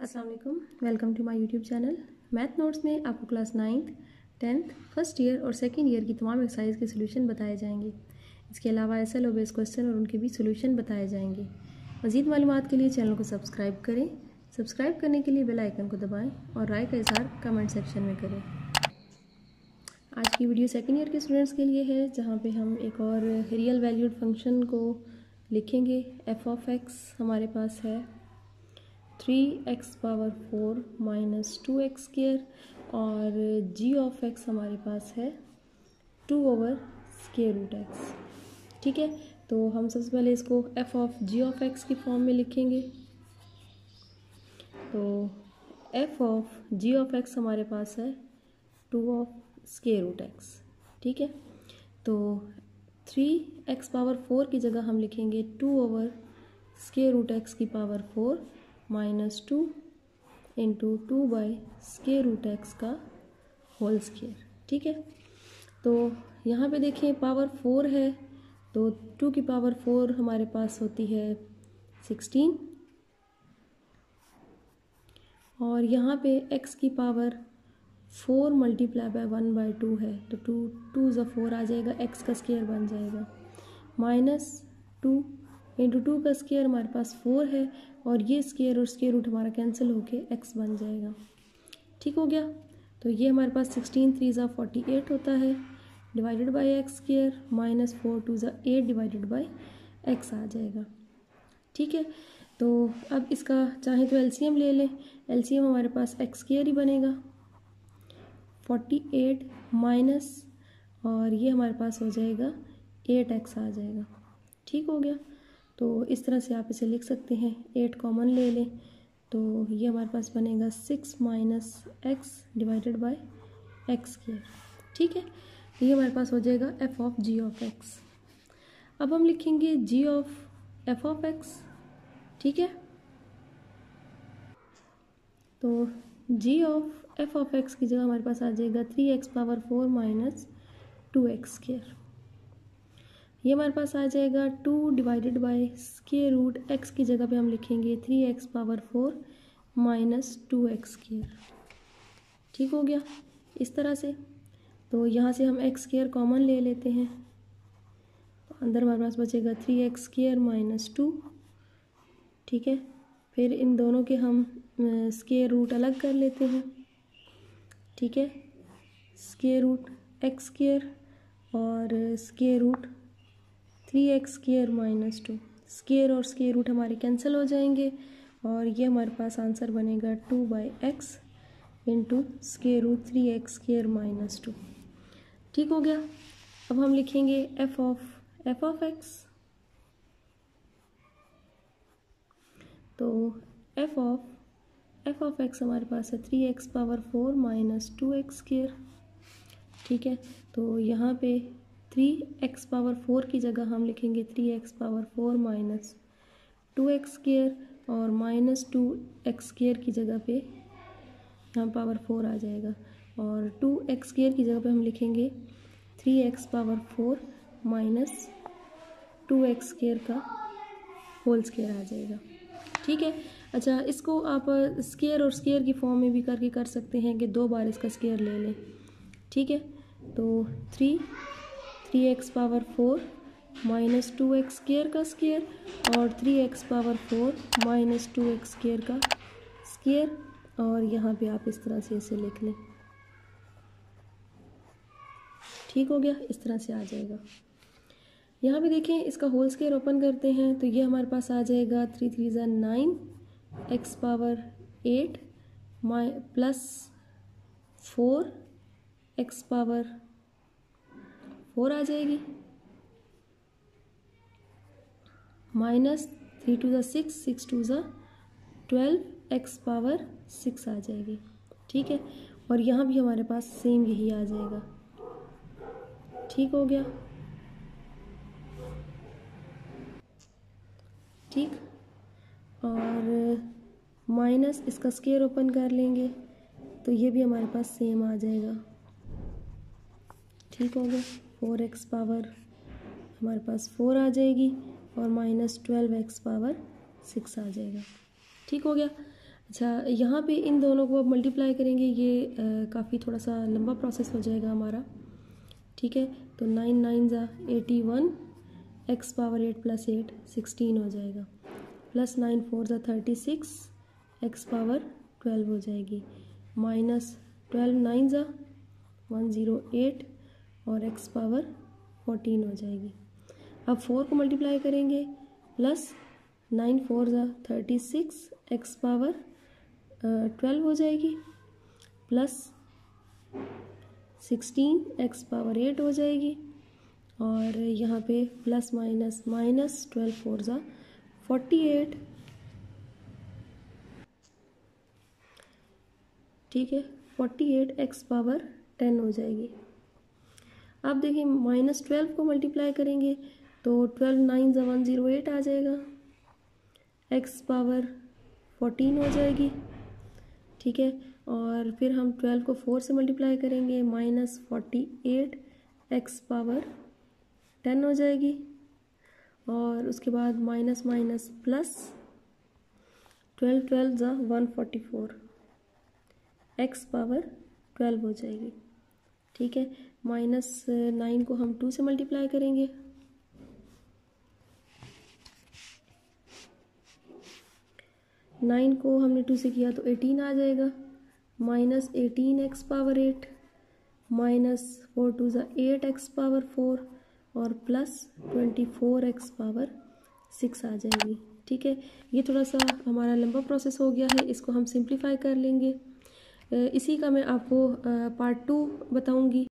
अस्सलाम वालेकुम, welcome to my YouTube channel. Math notes में आपको class 9th, 10th, first year और सेकंड ईयर की तमाम एक्सरसाइज के सोल्यूशन बताए जाएंगे। इसके अलावा SL और बेस क्वेश्चन और उनके भी सोल्यूशन बताए जाएंगे। मज़ीद मालूमात के लिए चैनल को सब्सक्राइब करें। सब्सक्राइब करने के लिए बेल आइकन को दबाएँ और राय का इज़हार कमेंट सेक्शन में करें। आज की वीडियो सेकंड ईयर के स्टूडेंट्स के लिए है, जहाँ पे हम एक और रियल वैल्यूड फंक्शन को लिखेंगे। f ऑफ x हमारे पास है 3x power 4 minus 2x square और g ऑफ x हमारे पास है 2 ओवर स्क्वायर रूट x। ठीक है, तो हम सबसे पहले इसको f of g of x की फॉर्म में लिखेंगे। तो f of g of x हमारे पास है 2 ऑफ स्क्वायर रूट x। ठीक है, तो 3x पावर 4 की जगह हम लिखेंगे 2 ओवर स्क्वायर रूट x की power 4 minus 2 into 2 by square root x का होल स्क्वायर। ठीक है, तो यहाँ पे देखें पावर 4 है, तो 2 की पावर 4 हमारे पास होती है 16 और यहाँ पे x की पावर 4 मल्टीप्लाई बाय 1/2 है, तो 2 ज़ा 4 आ जाएगा, x का स्क्वायर बन जाएगा माइनस 2 इंटू 2 का स्क्वायर हमारे पास 4 है और ये स्क्वायर और स्क्वायर रूट हमारा कैंसिल होके x बन जाएगा। ठीक हो गया, तो ये हमारे पास 16 3 ज़ा 48 होता है divided by x square minus 4 2 ज़ा 8 डिवाइडेड बाय x आ जाएगा। ठीक है, तो अब इसका चाहे तो LCM ले लें। LCM हमारे पास x स्क्वायर ही बनेगा 48 माइनस और ये हमारे पास हो जाएगा 8x आ जाएगा। ठीक हो गया, तो इस तरह से आप इसे लिख सकते हैं। 8 कॉमन ले लें तो ये हमारे पास बनेगा 6 minus x divided by x square. ठीक है, तो ये हमारे पास हो जाएगा f of g of x। अब हम लिखेंगे g of f of x। ठीक है, तो g of f of x की जगह हमारे पास आ जाएगा 3x power 4 minus 2x square. ये हमारे पास आ जाएगा 2 divided by square root x की जगह पे हम लिखेंगे 3x power 4 minus 2x square. ठीक हो गया, इस तरह से। तो यहाँ से हम x स्क्वायर कॉमन ले लेते हैं, तो अंदर हमारे पास बचेगा 3x स्क्वायर माइनस 2। ठीक है, फिर इन दोनों के हम स्क्वायर रूट अलग कर लेते हैं। ठीक है, स्क्वायर रूट x स्क्वायर और square root 3x square minus 2। Square और स्क्वायर रूट हमारे कैंसिल हो जाएंगे और ये हमारे पास आंसर बनेगा 2 by x into square root 3x square minus 2। ठीक हो गया, अब हम लिखेंगे f ऑफ x। तो f ऑफ x हमारे पास है 3x power 4 minus 2x square. ठीक है, तो यहाँ पे 3x पावर 4 की जगह हम लिखेंगे 3x power 4 minus 2x square और माइनस 2x स्क्वायर की जगह पे यहाँ पावर 4 आ जाएगा और 2x स्क्वायर की जगह पे हम लिखेंगे 3x power 4 minus 2x square का होल स्क्वायर आ जाएगा। ठीक है, अच्छा इसको आप स्क्वायर और स्क्वायर की फॉर्म में भी करके कर सकते हैं कि 2 बार इसका स्क्वायर ले लें। ठीक है, तो 3x power 4 minus 2x square का स्क्वायर और 3x power 4 minus 2x square का स्क्वायर, और यहाँ पे आप इस तरह से इसे लिख लें। ठीक हो गया, इस तरह से आ जाएगा। यहाँ पे देखें, इसका होल स्क्वायर ओपन करते हैं तो ये हमारे पास आ जाएगा 3 3 ज़ा 9 x power 8 plus 4 x power 4 आ जाएगी माइनस 3 2 ज़ा 6 6 2 ज़ा 12 x पावर 6 आ जाएगी। ठीक है, और यहाँ भी हमारे पास सेम यही आ जाएगा। ठीक हो गया, ठीक, और माइनस इसका स्क्वायर ओपन कर लेंगे तो ये भी हमारे पास सेम आ जाएगा। ठीक हो गया, 4x पावर हमारे पास 4 आ जाएगी और माइनस 12x पावर 6 आ जाएगा। ठीक हो गया। अच्छा, यहाँ पे इन दोनों को अब मल्टीप्लाई करेंगे, ये काफ़ी थोड़ा सा लंबा प्रोसेस हो जाएगा हमारा, ठीक है। तो 9 9 ज़ा 81, एक्स पावर 8 + 8 16 हो जाएगा, प्लस 9 4 ज़ा 36, एक्स पावर 12 हो जाएगी, माइनस 12 9 ज़ा 108 और एक्स पावर 14 हो जाएगी। अब 4 को मल्टीप्लाई करेंगे, प्लस 9 4 ज़ा 36, एक्स पावर 12 हो जाएगी, प्लस 16 एक्स पावर 8 हो जाएगी, और यहाँ पे प्लस माइनस माइनस 12 4 ज़ा 48, ठीक है। 48 एक्स पावर 10 हो जाएगी। अब देखिए -12 को मल्टीप्लाई करेंगे तो 12 9 ज़ा 108 आ जाएगा, एक्स पावर 14 हो जाएगी, ठीक है। और फिर हम 12 को 4 से मल्टीप्लाई करेंगे, -48 एक्स पावर 10 हो जाएगी, और उसके बाद माइनस माइनस प्लस 12 12 ज़ा 144, एक्स पावर 12 हो जाएगी, ठीक है। -9 को हम 2 से मल्टीप्लाई करेंगे, नाइन को हमने 2 से किया तो 18 आ जाएगा, -18 एक्स पावर 8, -4 2 ज़ा 8 एक्स पावर 4, और प्लस 24 एक्स पावर 6 आ जाएगी, ठीक है। ये थोड़ा सा हमारा लंबा प्रोसेस हो गया है, इसको हम सिंप्लीफाई कर लेंगे। इसी का मैं आपको पार्ट 2 बताऊंगी।